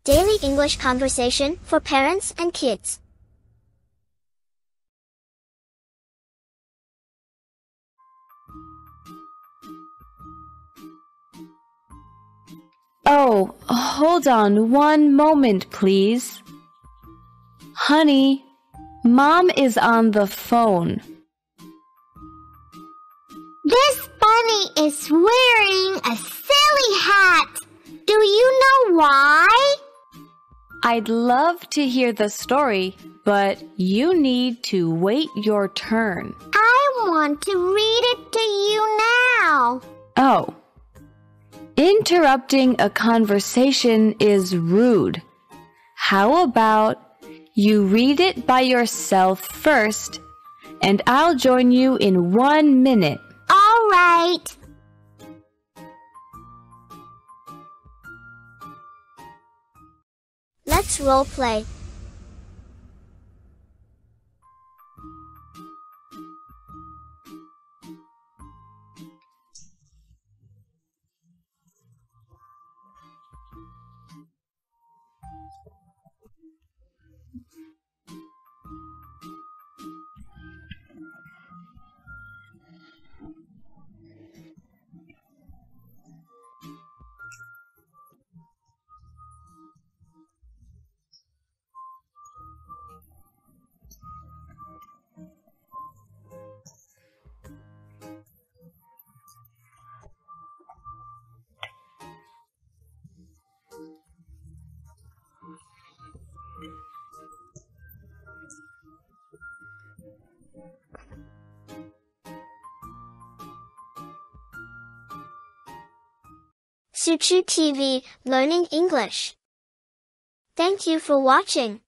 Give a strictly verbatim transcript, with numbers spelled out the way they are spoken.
Daily English conversation for parents and kids. Oh, hold on one moment, please. Honey, Mom is on the phone. This bunny is wearing a silly hat. Do you know why? I'd love to hear the story, but you need to wait your turn. I want to read it to you now. Oh. Interrupting a conversation is rude. How about you read it by yourself first, and I'll join you in one minute. All right. Let's role play. Suchu T V, Learning English. Thank you for watching.